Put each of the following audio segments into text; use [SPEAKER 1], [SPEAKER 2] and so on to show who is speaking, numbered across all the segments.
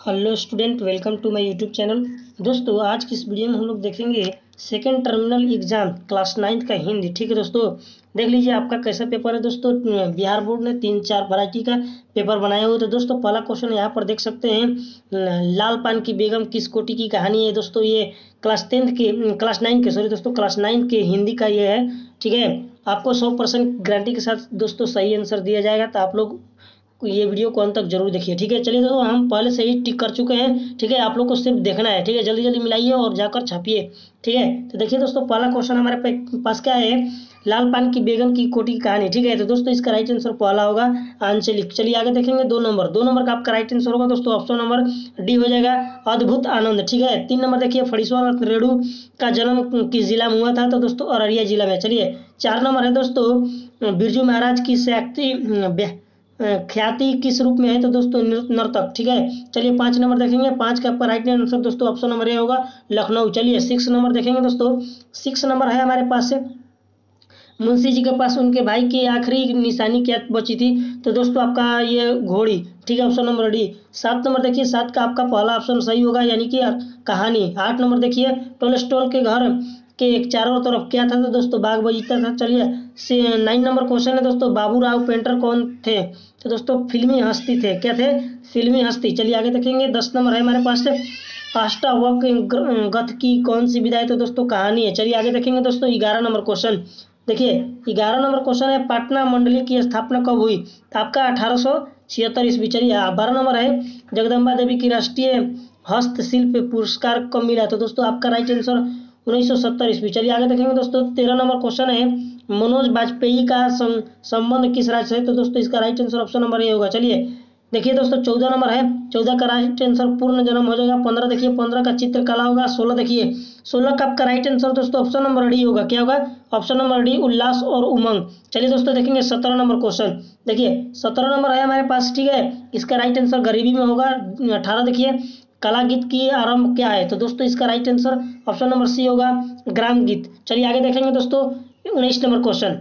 [SPEAKER 1] Hello student, welcome to my YouTube channel. दोस्तों, आज की इस वीडियो में हम लोग देखेंगे सेकेंड टर्मिनल एग्जाम क्लास 9 का हिंदी। ठीक है दोस्तों, देख लीजिए आपका कैसा पेपर है। दोस्तों, बिहार बोर्ड ने 3-4 वैरायटी का पेपर बनाया हुआ है। तो दोस्तों, पहला क्वेश्चन यहाँ पर देख सकते हैं, लाल पान की बेगम किस कोटि की कहानी है। दोस्तों, ये क्लास 9 के क्लास 9 के हिंदी का ये है। ठीक है, आपको 100% गारंटी के साथ दोस्तों सही आंसर दिया जाएगा। तो आप लोग ये वीडियो को अंत तक जरूर देखिए। ठीक है, चलिए दोस्तों, हम पहले से ही टिक कर चुके हैं। ठीक है, आप लोग को सिर्फ देखना है। ठीक है, जल्दी जल्दी मिलाइए और जाकर छापिए। ठीक है, तो देखिए दोस्तों, पहला क्वेश्चन हमारे पास क्या है, लाल पान की बेगम की कोटि की कहानी। ठीक है, तो दोस्तों इसका राइट आंसर पहला होगा आंचलिक। चलिए आगे देखेंगे। 2 नंबर का आपका राइट आंसर होगा दोस्तों ऑप्शन नंबर डी हो जाएगा, अद्भुत आनंद। ठीक है, 3 नंबर देखिए, फणीश्वर रेणु का जन्म किस जिला में हुआ था। तो दोस्तों अररिया जिला में। चलिए 4 नंबर है दोस्तों, बिरजू महाराज की ख्याति किस रूप में है। तो दोस्तों नर्तक। ठीक है, चलिए 5 नंबर देखेंगे। 5 का आपका राइट आंसर दोस्तों ऑप्शन नंबर ए होगा, लखनऊ। चलिए 6 नंबर देखेंगे दोस्तों। 6 नंबर है हमारे पास से, मुंशी जी के पास उनके भाई की आखिरी निशानी क्या बची थी। तो दोस्तों आपका ये घोड़ी। ठीक है, ऑप्शन नंबर डी। 7 नंबर देखिए, 7 का आपका पहला ऑप्शन सही होगा, यानी कि कहानी। 8 नंबर देखिए, टोलस्टॉय के घर के चारों तरफ क्या था। तो दोस्तों बाग बगीचा था। चलिए 9 नंबर क्वेश्चन है दोस्तों, बाबू राव पेंटर कौन थे। तो दोस्तों फिल्मी हस्ती थे। क्या थे? फिल्मी हस्ती। चलिए आगे देखेंगे। 10 नंबर है हमारे पास से, अष्टावक्र गथ की कौन सी विधा है। तो दोस्तों कहानी है। चलिए आगे देखेंगे दोस्तों। 11 नंबर क्वेश्चन देखिए, 11 नंबर क्वेश्चन है, पटना मंडली की स्थापना कब हुई। तो आपका 1876 ईस्वी। चलिए 12 नंबर है, जगदम्बा देवी की राष्ट्रीय हस्तशिल्प पुरस्कार कब मिला। तो दोस्तों आपका राइट आंसर 1970 ईस्वी। चलिए आगे देखेंगे दोस्तों। 13 नंबर क्वेश्चन है, मनोज वाजपेयी का संबंध किस राज्य से है। तो दोस्तों इसका right answer option number A होगा। चलिए देखिए दोस्तों, 14 नंबर है, 14 का राइट आंसर पूर्ण जन्म हो जाएगा। 15 देखिए, 15 का चित्रकला होगा। 16 देखिए, 16 का आपका राइट आंसर दोस्तों ऑप्शन नंबर डी होगा। क्या होगा? ऑप्शन नंबर डी, उल्लास और उमंग। चलिए दोस्तों देखेंगे 17 नंबर क्वेश्चन। देखिए 17 नंबर है हमारे पास। ठीक है, इसका राइट आंसर गरीबी में होगा। 18 देखिए, कला गीत की आरंभ क्या है। तो दोस्तों इसका right answer option number C होगा, ग्राम गीत। चलिए आगे देखेंगे दोस्तों। 19 नंबर क्वेश्चन,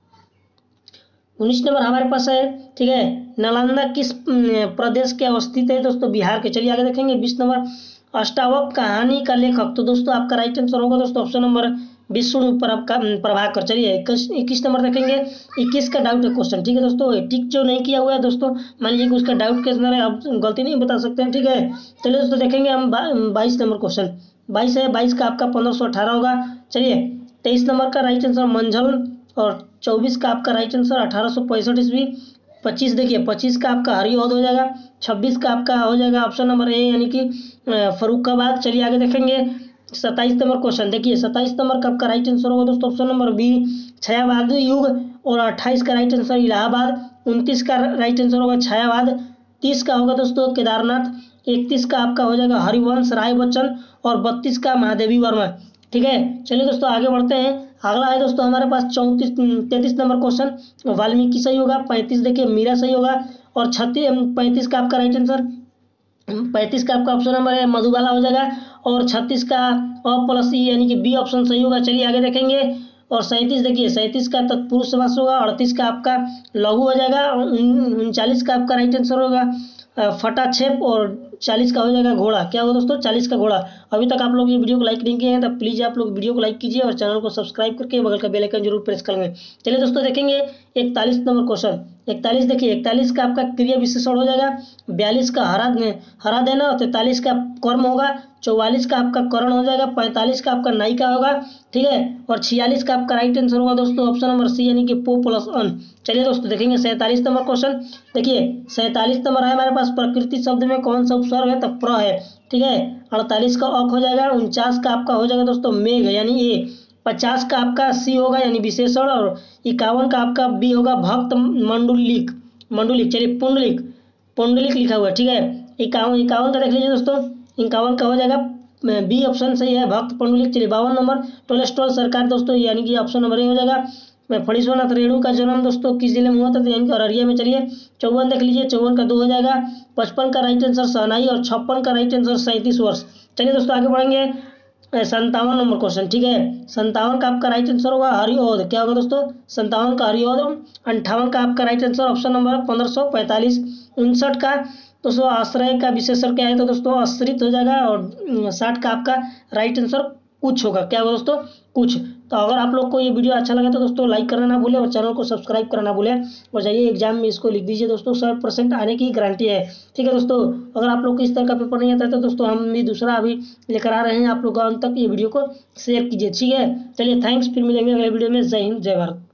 [SPEAKER 1] 19 नंबर हमारे पास है। ठीक है, नालंदा किस प्रदेश के अवस्थित है। दोस्तों बिहार के। चलिए आगे देखेंगे। 20 नंबर, अष्टावक्र कहानी का लेखक। तो दोस्तों आपका राइट आंसर होगा दोस्तों ऑप्शन नंबर विष्णु प्रभाकर। चलिए 21 नंबर देखेंगे। 21 का डाउट है क्वेश्चन। ठीक है दोस्तों, टिक जो नहीं किया हुआ है दोस्तों, मान लीजिए कि उसका डाउट के अंदर है, आप गलती नहीं बता सकते हैं। ठीक है, चलिए दोस्तों देखेंगे हम 22 नंबर क्वेश्चन। 22 है, 22 का आपका 1518 होगा। चलिए 23 नंबर का राइट आंसर मंझल, और 24 का आपका राइट आंसर 1865 ईस्वी। 25 देखिए, 25 का आपका हरिऔध हो जाएगा। 26 का आपका हो जाएगा ऑप्शन नंबर ए, यानी कि फर्रुखाबाद। चलिए आगे देखेंगे। 27 नंबर क्वेश्चन देखिए, 27 नंबर का आपका राइट आंसर होगा दोस्तों ऑप्शन नंबर बी, छायावादी युग। और 28 का राइट आंसर इलाहाबाद। 29 का राइट आंसर होगा छायावाद। 30 का होगा दोस्तों केदारनाथ। 31 का आपका हो जाएगा हरिवंश राय बच्चन। और 32 का महादेवी वर्मा। ठीक है, चलिए दोस्तों आगे बढ़ते हैं। अगला है दोस्तों हमारे पास 33 नंबर क्वेश्चन, वाल्मीकि सही होगा। 35 देखिए, मीरा सही होगा। और 35 का आपका राइट आंसर, 35 का आपका ऑप्शन नंबर है मधुबाला हो जाएगा। और 36 का अ+ई यानी कि बी ऑप्शन सही होगा। चलिए आगे देखेंगे। और 37 देखिए, 37 का तत्पुरुष समास होगा। 38 का आपका लघु हो जाएगा। 39 का आपका राइट आंसर होगा फटाक्षेप। और 40 का हो जाएगा घोड़ा। क्या होगा दोस्तों? 40 का घोड़ा। अभी तक आप लोग ये वीडियो को लाइक नहीं किए हैं तो प्लीज़ आप लोग वीडियो को लाइक कीजिए और चैनल को सब्सक्राइब करके बगल का बेल आइकन जरूर प्रेस कर लेंगे। चलिए दोस्तों देखेंगे 41 नंबर क्वेश्चन। 41 देखिए, 41 का आपका क्रिया विशेषण हो जाएगा। 42 का हरा देना। और 43 का कर्म होगा। 44 का आपका करण हो जाएगा। 45 का आपका नायिका होगा। ठीक है, और 46 का आपका राइट आंसर होगा दोस्तों ऑप्शन नंबर सी, यानी कि पो प्लस अन। चलिए दोस्तों देखेंगे 47 नंबर क्वेश्चन। देखिए 47 नंबर है हमारे पास, प्रकृति शब्द में कौन सा उपसर्ग है। तो प्र है। ठीक है, 48 का अक हो जाएगा। 49 का आपका हो जाएगा दोस्तों मेघ, यानी ए। 50 का आपका सी होगा, यानी विशेषण। और 51 का आपका बी होगा भक्त मंडुलिक। चलिए पुंडलिक, पुंडलिक लिखा हुआ है। ठीक है, 51 का देख लीजिए दोस्तों, 51 का हो जाएगा बी ऑप्शन सही है, भक्त पुंडलिक। चलिए 52 नंबर, टोलस्टॉय सरकार दोस्तों, यानी कि ऑप्शन नंबर ए हो जाएगा। फणीश्वरनाथ रेणु का जन्म दोस्तों किस जिले में हुआ था। तो यानी कि अररिया में। चलिए 54 देख लीजिए, 54 का 2 हो जाएगा। 55 का राइट आंसर शहनाई। और 56 का राइट आंसर 37 वर्ष। चलिए दोस्तों आगे बढ़ेंगे। 57 नंबर क्वेश्चन। ठीक है, 57 का आपका राइट आंसर होगा हरिऔध। क्या होगा दोस्तों? 57 का हरिऔध। 58 का आपका राइट आंसर ऑप्शन नंबर 1545। 59 का दोस्तों आश्रय का विशेषण क्या है, तो दोस्तों आश्रित हो जाएगा, और 60 का आपका राइट आंसर कुछ होगा। क्या होगा दोस्तों? कुछ। तो अगर आप लोग को ये वीडियो अच्छा लगा तो दोस्तों लाइक करना ना भूलें और चैनल को सब्सक्राइब करना ना भूलें, और जाइए एग्जाम में इसको लिख दीजिए दोस्तों, 100% आने की गारंटी है। ठीक है दोस्तों, अगर आप लोग को इस तरह का पेपर नहीं आता है तो दोस्तों हम भी दूसरा अभी लेकर आ रहे हैं, आप लोग अंत तक ये वीडियो को शेयर कीजिए। ठीक है, चलिए थैंक्स, फिर मिलेंगे अगले वीडियो में। जय हिंद, जय भारत।